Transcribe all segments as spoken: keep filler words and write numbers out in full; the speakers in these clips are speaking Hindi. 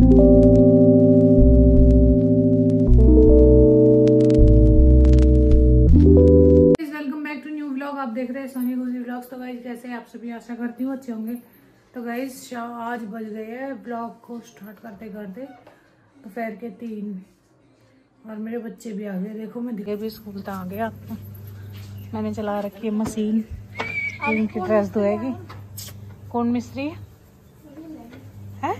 आप देख रहे हैं सोनी गुजी ब्लॉग्स। तो गाइस कैसे हैं आप सभी, आशा करती हूँ अच्छे होंगे। तो गाइस आज बज गए हैं ब्लॉग को स्टार्ट करते करते दोपहर के तीन और मेरे बच्चे भी आ गए। देखो मैं दिखे भी स्कूल तक आ गया आपको। मैंने चला रखी है मशीन, इनकी ड्रेस धोएगी। कौन मिस्त्री है?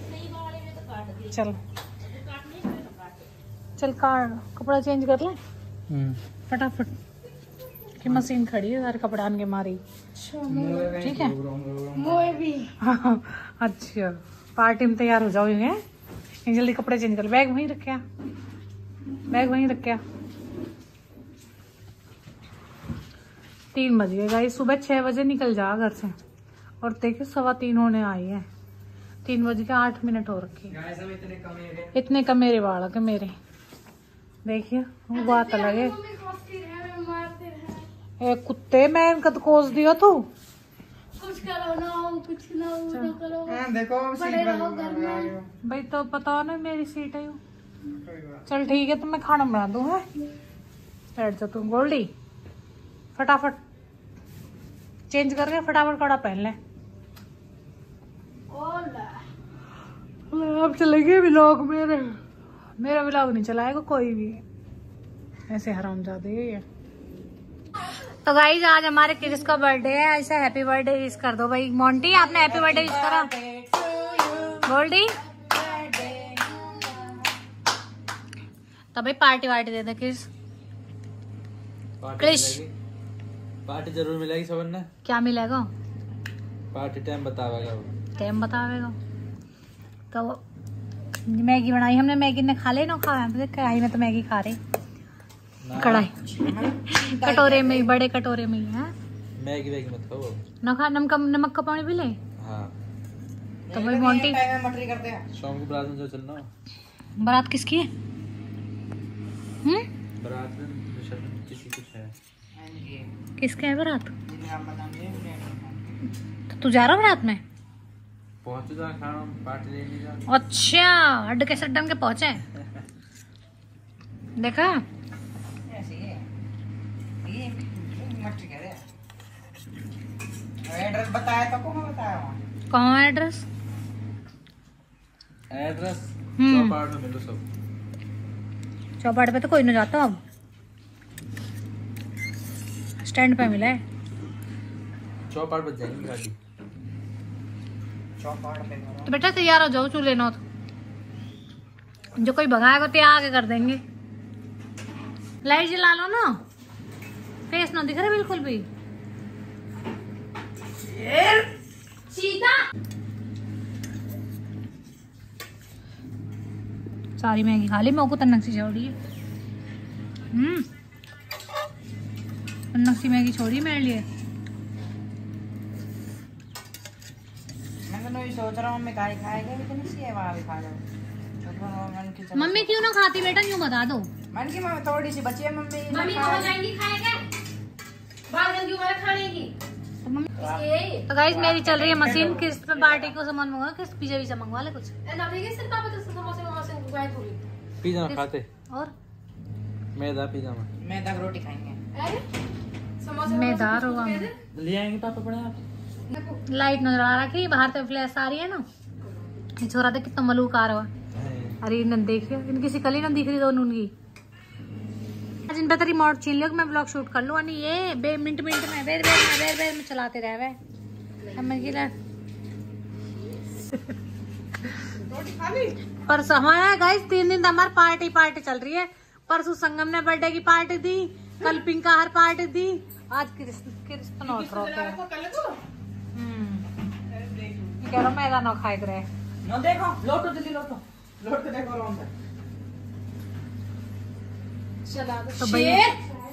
चल चल काट, कपड़ा चेंज कर ले फटाफट की मशीन खड़ी है, सारे कपड़ा आन के मारी। ठीक है मोए भी। अच्छा पार्टी में तैयार हो जाओगे, जल्दी कपड़े चेंज कर। बैग वहीं रखा, बैग वहीं रखा। तीन बज गए गाइस, सुबह छह बजे निकल जा घर से और देखिए सवा तीन होने आई है। तीन बज के आठ मिनट हो रखे। इतने कम मेरे बालक है मेरे, देखिए वो बात अलग है। ए कुत्ते मैं इनका तो कोस दिया तू। कुछ करो ना कुछ ना करो। हाँ, देखो भाई तो पता ना मेरी सीट है। चल ठीक है तो मैं खाना बना दूं है। बैठ जा तू गोल्डी, फटाफट चेंज करके फटाफट कपड़ा पहन ले। अब चलेंगे व्लॉग। मेरे मेरा व्लॉग नहीं चलाएगा कोई भी, ऐसे हरामजादे है। तो गाइज आज हमारे किड्स का बर्थडे है, ऐसा हैप्पी बर्थडे विश कर दो भाई। मोंटी आपने हैप्पी बर्थडे विश करा? गोल्डी तो भाई पार्टी वार्टी दे दे किस। क्रिश पार्टी जरूर मिलेगी सबन ने। क्या मिलेगा? पार्टी टाइम बतावेगा वो। टाइम बतावेगा तो मैगी बनाई हमने, मैगी ने खा ले ना खा। कढ़ाई में तो मैगी खा रहे, कढ़ाई कटोरे में, बड़े कटोरे में है। मैगी वैगी मत खाओ ना खा। नमक नमक का पानी भी ले। हाँ तो भाई मोंटी मटरी करते हैं। शाम को बारात में जो चलना। बारात किसकी है? हम्म बारात में किसी कुछ है। किसके है बारात? तो तू जा रहा बारात में? पहुंच जा, खाना पार्टी लेने जा। अच्छा अड्ड के सड्डम के पहुंचे देखा। एड्रेस बताया तो कौन बताया? कहाँ है एड्रेस? एड्रेस चौपाट में मिलो सब। चौपाट पे तो कोई नहीं जाता, अब स्टैंड पे मिला है। चौपाट पर जाएंगे गाड़ी। चौपाट पे तो बेटा तैयार हो जाओ, चू लेना तो जो कोई भगाएगा तो आगे कर देंगे। लाइट जला लो ना, फेस ना दिख रहा बिल्कुल भी। सीधा सारी मैगी खा ली, मेरे को तन्नक सी छोड़ी है। हम्म तन्नक सी मैगी छोड़ी मेरे लिए। मैं तो नहीं सोच रहा हूँ मैं काय खाएगा, लेकिन सी है वहाँ भी खा जाओ। मम्मी क्यों ना खाती बेटा, यूं बता दो। मन की मम्मी थोड़ी सी बची है। मम्मी मम्मी कहाँ जाएंगी खाएगा? बाहर क्यों वाला खाने की? तो मम्मी तो गाइस मेरी चल रही है मशीन। किस पे पार्टी को सामान मंगवा, किस पिज्जा विज्जा मंगवा ले कुछ। ए ना देखिए सिर्फ पापा तो समोसे वहां से गायब हो गई। पिज्जा खाते और मैदा पिज्जा में मैदा की रोटी खाएंगे। अरे समोसे मैदा होगा ले आएंगे पापा बड़े आप। लाइट नजर आ रहा है, बाहर से फ्लैश आ रही है ना। ये छोरा देख कितना मलूक आ रहा है। अरे इन्हें देखिए, इनकी शिकल ही ना दिख रही दोनों उनकी। आज इन पे रिमोट छीन लियो, मैं ब्लॉग शूट कर लूँ। अनि ये बे मिनट मिनट में बेर बेर में बेर बेर में चलाते रहे वे। परसों हमारा गाइस तीन दिन हमारी पार्टी पार्टी चल रही है। परसों संगम ने बर्थडे की पार्टी दी, कल पिंका हर पार्टी दी, आज कृष्ण कह रहा मैदा ना खाए रहे। ना देखो लोटो जल्दी लोटो लोट के देखो रोन चला दो। तो भैया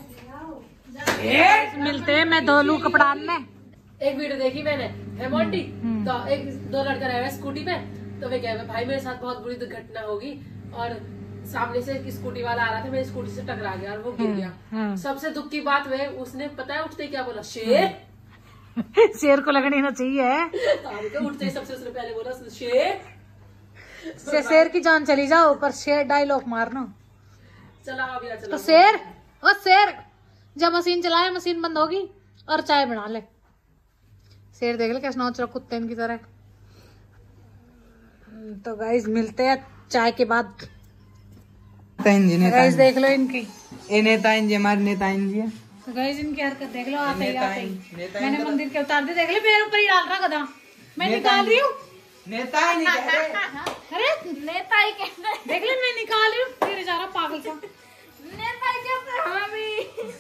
मिलते हैं, मैं धो लूं कपड़ा में। एक वीडियो देखी मैंने है मोंटी, तो एक दो लड़का रह स्कूटी पे, तो वे कह रहे भाई मेरे साथ बहुत बुरी दुर्घटना होगी और सामने से एक स्कूटी वाला आ रहा था, मेरी स्कूटी से टकरा गया और वो गिर गया। सबसे दुख की बात वे उसने पता है उठते क्या बोला? शेर। शेर को लगनी ना चाहिए। उठते ही सबसे उसने पहले बोला शेर। से शेर की जान चली जाओ पर शेर डायलॉग मारना। चला अभी चला। तो शेर ओ शेर जब मशीन चलाए मशीन बंद होगी और चाय बना ले। शेर देख ले कैसे नोच रहा कुत्ते की तरह। तो गाइस मिलते हैं चाय के बाद। गाइस देख लो इनकी ए नेता जी हमारे नेता जी है। तो गाइस इनकी हरकत देख लो आते ही आते ही मैंने मंदिर के उतार दे। देख ले मेरे ऊपर ही डाल रहा गधा। मैं निकाल रही हूँ नेता ही नहीं कह रहे। अरे नेता ही कहते हैं। देख ले मैं निकाल रही हूँ फिर जा रहा पागल सा। नेता ही कहते हैं हाँ भी।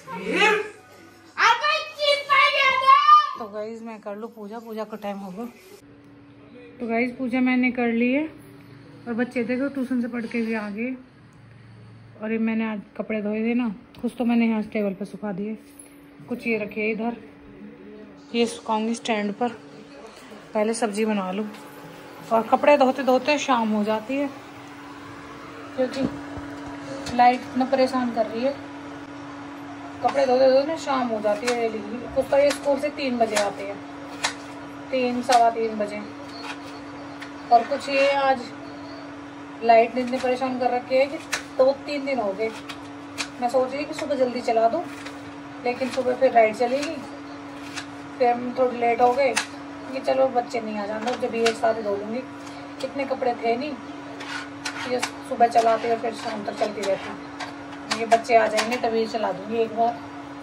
तो गाइस मैं कर लूँ पूजा। पूजा का टाइम होगा। तो गाइस पूजा मैंने कर ली है और बच्चे देखो ट्यूशन से पढ़ के भी आ गए। और ये मैंने आज कपड़े धोए थे ना कुछ तो मैंने यहाँ टेबल पे सुखा दिए। कुछ ये रखे इधर ये सुखाऊंगी स्टैंड पर। पहले सब्जी बना लूँ और कपड़े धोते धोते शाम हो जाती है क्योंकि लाइट इतना परेशान कर रही है। कपड़े धोते धोते शाम हो जाती है डेली। कुछ तो ये स्कूल से तीन बजे आते हैं तीन सवा तीन बजे। और कुछ ये आज लाइट ने इतनी परेशान कर रखी है कि दो तीन दिन हो गए। मैं सोच रही कि सुबह जल्दी चला दूँ लेकिन सुबह फिर लाइट चलेगी फिर हम थोड़ी लेट हो गए कि चलो बच्चे नहीं आ जाना जब एक साथ धो लूँगी। इतने कपड़े थे नहीं ये सुबह चलाते और फिर शाम तक चलती रहती। ये बच्चे आ जाएंगे तभी चला दूँगी एक बार।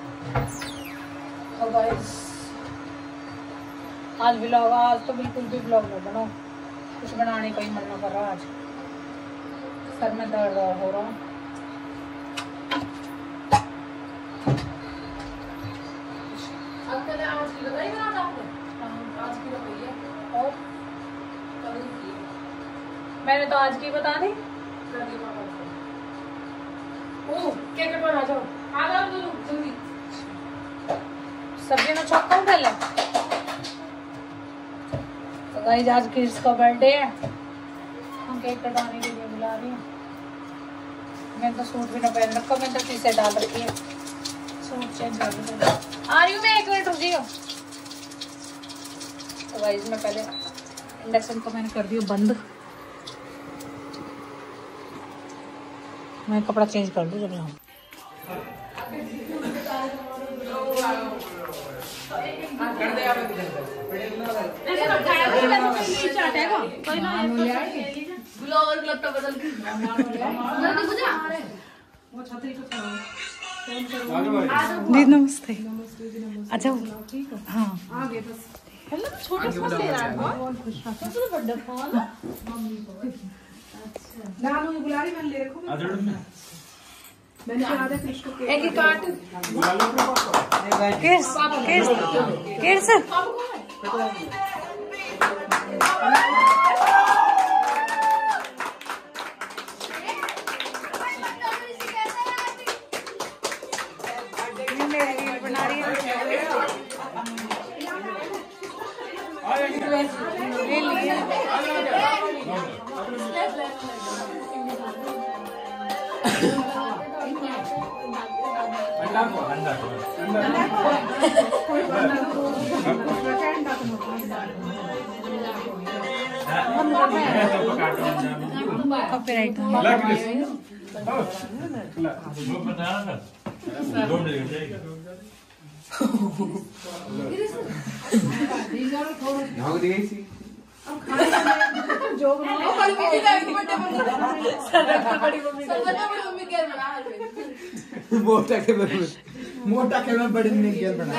और गाइस आज व्लॉग आज तो बिल्कुल भी व्लॉग नहीं बनाओ। कुछ बनाने का ही मन न कर रहा। आज सर में दर्द हो रहा। आज की बताई बनाना आपने? आज की बताई है और कल की। मैंने तो आज की बता दी। ओ क्या कर आ जाओ आ जाओ जल्दी। सब्जी में चौका हूँ पहले। तो गाइस आज किड्स का बर्थडे है हम केक कटवाने के लिए बुला रही हूँ। मैंने तो सूट भी ना पहन रखा मैंने तो टी शर्ट डाल रखी है। सूट चेंज कर दूँ आ रही हूँ मैं एक मिनट रुकिए। तो गाइस मैं पहले इंडक्शन को मैंने कर दिया बंद। मैं कपड़ा चेंज कर दूँ जब यहाँ दी नमस्ते। अच्छा हाँ आगे बस छोटा सा ले रहा है सबसे बड़ा फोन नानू बुला रही मैंने ले रखो मैंने आधा कृष्ण के एक ही काट किस किस किस बना रही है ले लिए कॉपीराइट मोटा के मोटा के में बड़ी नहीं गेल बना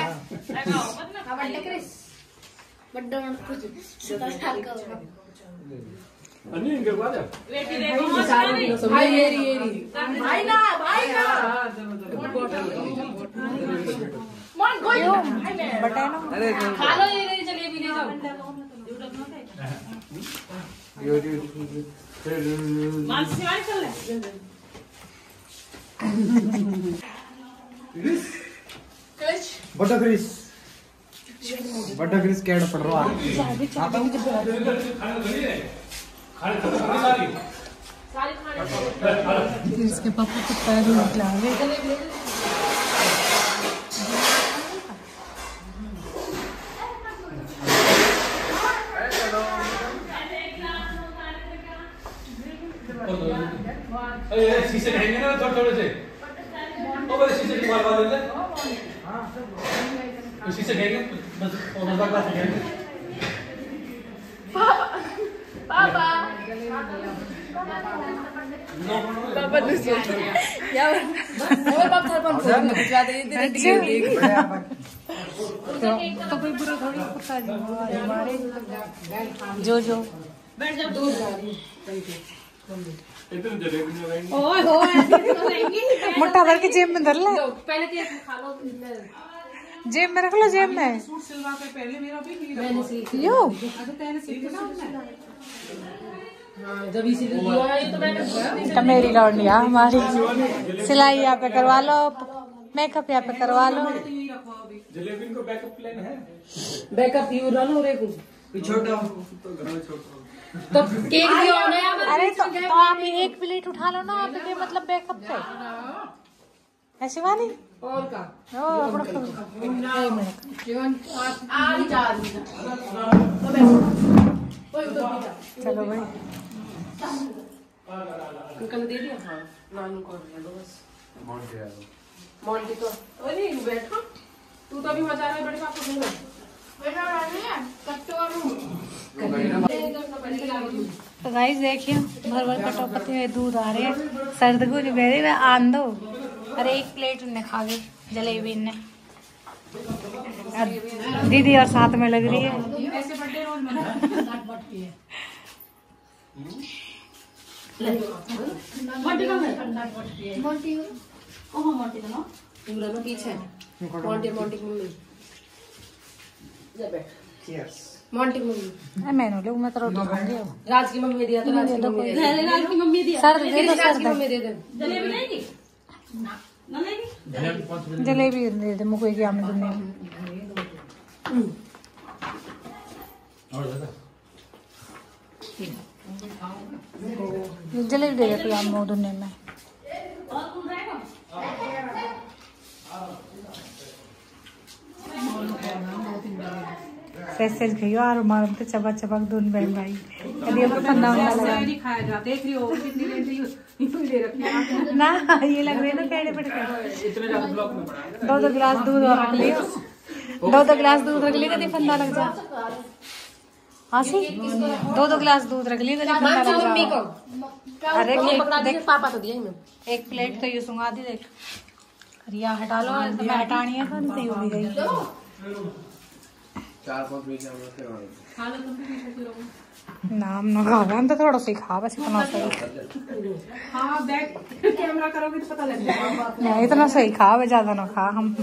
बड्डा मन कुछ सदा साल का अन्य इनके बाद बेटी देखो भाई येरी येरी भाई ना भाई ना मन कोई बटा ना अरे खा लो ये नहीं चलिए भी ले जाओ मान से वाले चल ले क्रिस बड़ा क्रिस बड़ा क्रिस कैड पड़ रहा है सारी खाने इसके पापा को पैर निकला है अरे शीशे रहेंगे ना थोड़े थोड़े से, ओ बड़े शीशे की बात बात है, हाँ शीशे रहेंगे बस मजाक बात करेंगे। पापा पापा दूसरे या और पापा थर पर फोन में कुछ बात है तेरे टिकट तो कोई बुरा थोड़ी पता नहीं हमारे जो जो बैठ जाओ दूर जा रही इतने जलेबी नहीं रहेंगे। ओए हो ऐसे तो रहेंगी मुट्ठा भर के जेब में धर ले, पहले तो ये खा लो। जेब में रख लो, जेब में। सूट सिलवा के पहले मेरा भी नहीं मैंने सीख यो अच्छा तेरे सीखे ना हाँ जब इसी लिया है तो मैंने तो मेरी लौंडिया हमारी सिलाई यहाँ पे करवा लो, मेकअप यहाँ पे करवा लो। जलेबी को बैकअप प्लान है, बैकअप यू रन हो रे कुछ छोटा तो घर में छोटा तो केक भी ऑन है। अरे तो, तो आप एक प्लेट उठा लो ना, आपके मतलब बैकअप पे ऐसी वाली और का ओ अपना एक मिनट जीवन आज जा रही है ओए उधर भी जा। चलो भाई अंकल दे दिया। हाँ नानू को दे दो बस। मोंटी तो अरे बैठो तू तो अभी मजा रहा है बड़े पापा को देना बेटा रानी है कट्टो तो गाइस देखिए भर भर कटोपते हुए दूध आ रहे हैं, सर्द को नहीं बेरे वे आन दो। अरे एक प्लेट उन्हें खा गई जलेबी ने, दीदी और साथ में लग रही है। ऐसे बर्थडे रोज मनाती है मोंटी कहाँ है? मोंटी ओह मोंटी तो ना पूरा ना पीछे मोंटी मोंटी की मम्मी जा बैठ। यस मोंटी की मम्मी मैंने लोग मैं तो रोटी खाऊंगी अब। राज की मम्मी दिया तो राज की मम्मी दे दे। राज की मम्मी दिया सर्द दे दो, राज की सर्द मम्मी दे दे। जलेबी लेगी ना ना लेगी जलेबी दे दे मुझे क्या मैं दुनिया और दादा जलेबी दे दे हम दुनिया में। और कौन रहेगा सैसेज खइयो और मारम तो चबक चबक दून बहन भाई कभी अब पन्ना वाला लगा नहीं खाया जाता देख रही हो कितनी लेट यूं ले रखी है ना, ये लग रही है ना कैडे पड़ के इतने ज्यादा ब्लॉक में पड़ा है। दो दो गिलास दूध और रख लियो, दो दो गिलास दूध रख लियो कभी फंदा लग जा। आसी दो दो गिलास दूध रख लियो कभी फंदा लग मम्मी जा। को अरे मम्मी एक- पकड़ा दी देख पापा तो दिया ही मैं। एक प्लेट तो ये सुंगा दी देख, रिया हटा लो तो मैं हटानी है तो नहीं हो भी गई। चार पांच मिनट में खा लो तुम भी पीछे रहो। नाम ना खा हम तो थोड़ा सा ही खा बस इतना सही। हाँ बैक कैमरा करोगे तो पता लग जाएगा। नहीं इतना सही खा बस ज्यादा ना खा हम।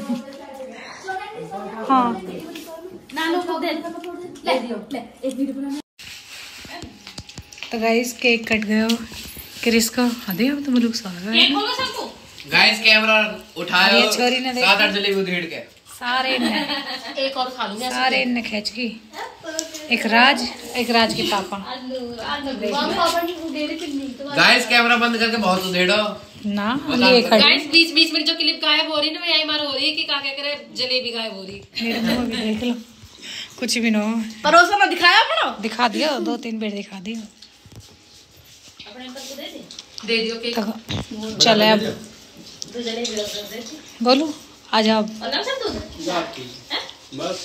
हाँ नानू को दे ले दियो ले एक वीडियो बना। तो गाइस केक कट गयो क्रिस को अरे अब तो मुलुक सा आ गया। होगा सबको गाइस कैमरा उठायो ये छोरी ने देखा। सात आठ जलेबी उधेड़ के सारे ने एक और खा लूंगी सारे ने खींच की, एक राज एक राज के पापा। वहां पापा ने दे रही थी तो गाइस कैमरा बंद करके बहुत उधेड़ो। ना ये खड़ी गाइस बीच बीच में जो क्लिप गायब हो रही है ना वो यही मार हो रही है कि का क्या करे जलेबी गायब हो रही है। मेरे मुंह में भी देख लो कुछ भी ना हो। परोसा ना दिखाया अपना दिखा दियो दो तीन बेर दिखा दियो अपने अंकल को दे दे दे दियो केक तो चले अब दो जलेबी रख दे बोलू आ जाओ। अलग से दूध बस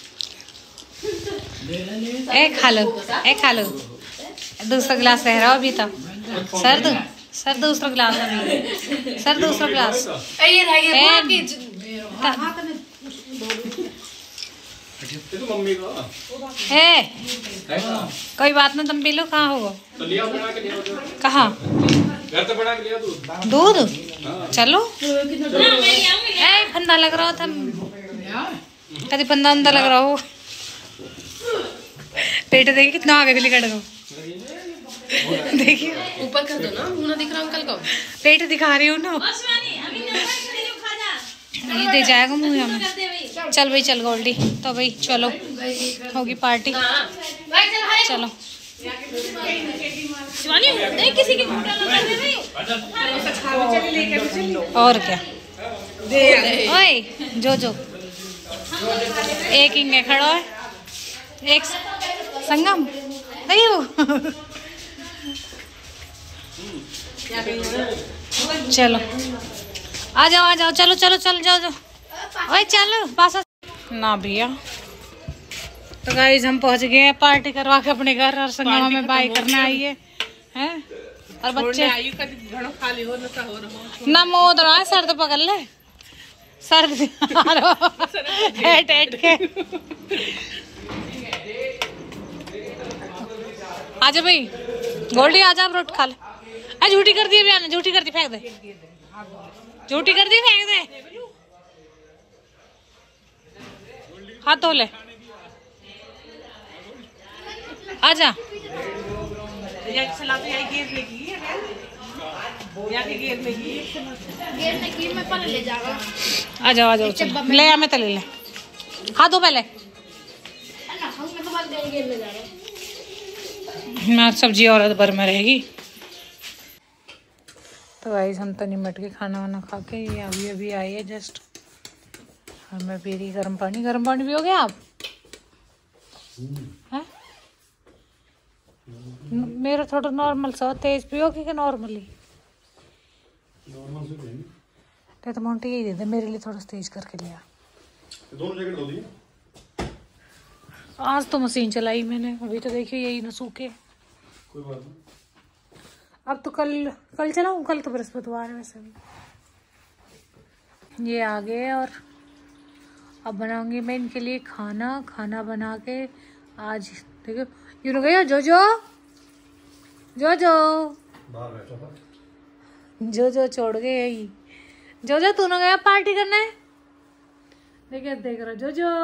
ए खा लो ए खा लो दूसरा गिलास रह रहा अभी तक। सर दो सर दूसरा गिलास अभी सर दूसरा गिलास। ए ये रह गया ए, बुआ की ये तो मम्मी का ए है ना, कोई बात ना तुम पी लो कहाँ हो तो लिया बना के लिया कहाँ घर तो बना के लिया तू। दूध चलो ए फंदा लग रहा था कभी फंदा अंदा लग रहा हो। पेट देखिए कितना आगे गली कट गया देखिए ऊपर कर दो ना मुंह ना दिख रहा अंकल का। पेट दिखा रही हूँ ना ये दे जाएगा मुँह में। चल भाई चल गोल्डी तो भाई चलो होगी पार्टी चलो। किसी के और क्या ओए जो जो एक इंगे खड़ो है एक संगम अयो चलो आ जाओ आ जाओ, चलो चलो चलो जाओ जाओ, ओए चलो पास ना भैया। तो गाइस हम पहुंच गए हैं पार्टी करवा के अपने घर, और संगमा में बाय करने आई है हैं, और बच्चे खाली हो ना मोद रहा है, सर्द पकड़ ले सर्द हेट हेट के। आजा भाई गोल्डी आजा, अब रोट खा ले। अरे झूठी कर दी अभी, झूठी कर दी, फेंक दे, झूठी कर दी, फेंक दे, हाथ धो ले, आजा। आ जाओ आ जाओ, ले आ मैं तले ले, हाथ धो पहले, मैं सब्जी और भर में रहेगी। तो गाइस हम तो निमट के खाना वाना खा के ये अभी अभी आए है जस्ट, और मैं पी रही गर्म पानी। गर्म पानी पियोगे आप? हैं? मेरा थोड़ा नॉर्मल सा, तेज पियोगे कि नॉर्मली? नॉर्मल से तो मोंटी यही दे दे मेरे लिए, थोड़ा तेज करके लिया। दोनों जैकेट दो दी। आज तो मशीन चलाई मैंने, अभी तो देखिए यही न सूखे। कोई बात नहीं, अब तो कल कल चलाऊं, कल तो बृहस्पतिवार है वैसे भी। ये आ गए और अब बनाऊंगी मैं इनके लिए खाना। खाना बना के आज देखो यू गया जो जो जो जो जो जो छोड़ गए यही, जो जो तू ना गया पार्टी करने, देखिए देख रहा जो जो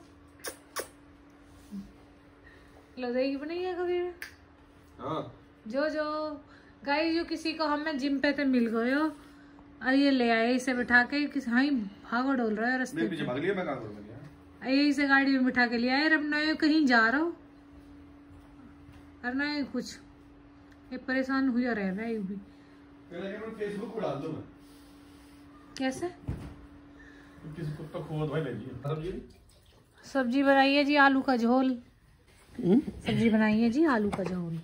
लो देगी बनाइए कभी। हाँ जो जो गाइस, जो किसी को हमें जिम पे तो मिल गए हो, और ये ले आए इसे बिठा के, किस हाँ भागो डोल रहा है रास्ते में, पीछे भाग लिया मैं, कहां करूं ये इसे गाड़ी में बिठा के लिया है। अब ना कहीं जा रहा हो और ना कुछ, ये परेशान हुआ रह रहा है भी। फेसबुक डाल दो मैं, कैसे सब्जी बनाई है जी, आलू का झोल। सब्जी बनाई है जी आलू का झोल।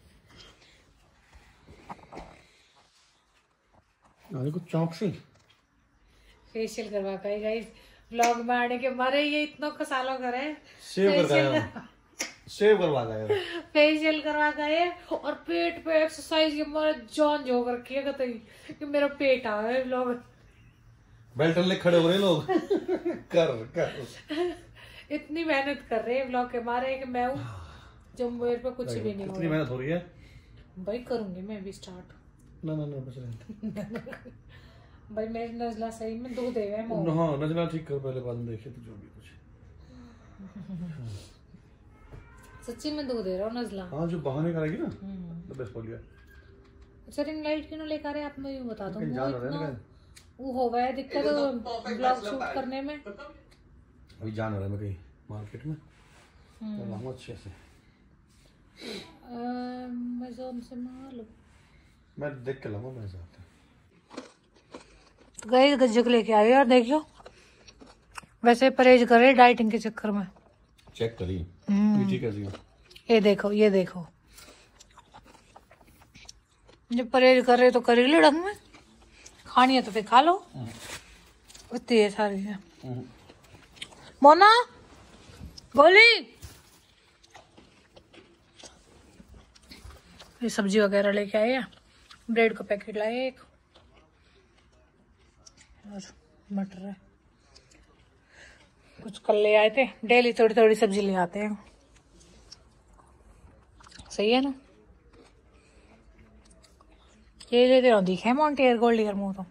कुछ चौक से फेशियल करवा का है गाइस, व्लॉग में आने के मारे ये इतना कसालो करे, सेव करवाया सेव करवा गए, फेशियल करवा गए, और पेट पे एक्सरसाइज के मारे जान जोग रखी है कतई कि मेरा पेट आ रहा है। व्लॉग बेल्ट ले खड़े हो रहे लोग कर कर इतनी मेहनत कर रहे हैं व्लॉग के मारे कि मैं हूँ जो मेरे पे कुछ भी नहीं हो रहा। इतनी मेहनत हो रही है भाई, करूंगी मैं भी स्टार्ट। ना ना ना बस रहे भाई मेरी नजला सही में दूध दे है मोह। हाँ नजला ठीक कर पहले, बाद में देखे तो जो भी कुछ। सच्ची में दूध दे रहा हूँ नजला। हाँ जो बहाने करेगी ना तो बस बोल गया। अच्छा रिंग लाइट क्यों लेकर आए आप, मैं यूँ बता दूँ। जान रहा है वो हो गया दिक्कत ब्लॉग शूट करने में, अभी जान रहा है मैं कहीं मार्केट में, तो अच्छे से मैं जोन से मालूम, मैं देख के लाऊंगा मेरे साथ। तो गए गज्जक लेके आए यार, देखियो वैसे परहेज कर रहे डाइटिंग के चक्कर में। चेक करी ठीक है जी, ये देखो ये देखो, जब परहेज कर रहे तो कर ले ढंग में, खानी है तो फिर खा लो। इतनी है सारी है। मोना गोली, ये सब्जी वगैरह लेके आए हैं, ब्रेड का पैकेट लाए एक, और मटर है, कुछ कल ले आए थे, डेली थोड़ी थोड़ी सब्जी ले आते हैं, सही है ना। ये लेते रहो, दिखे मॉन्टियर गोल्ड ईयर मुंह तो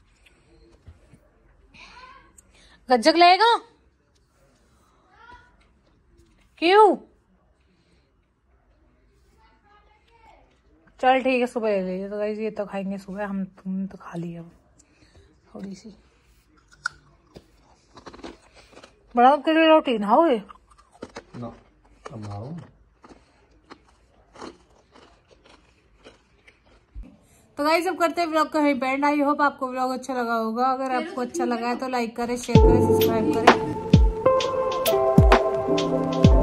गज्जक लेगा क्यों? चल ठीक है सुबह ले लीजिए। तो गाइस ये तो खाएंगे सुबह, हम तुमने तो खा लिया थोड़ी सी। बड़ा के लिए रोटी ना हो ना बनाओ। तो गाइस अब करते हैं व्लॉग का यहीं पे एंड। आई होप आपको व्लॉग अच्छा लगा होगा। अगर आपको अच्छा लगा है तो लाइक करें, शेयर करें, सब्सक्राइब करें।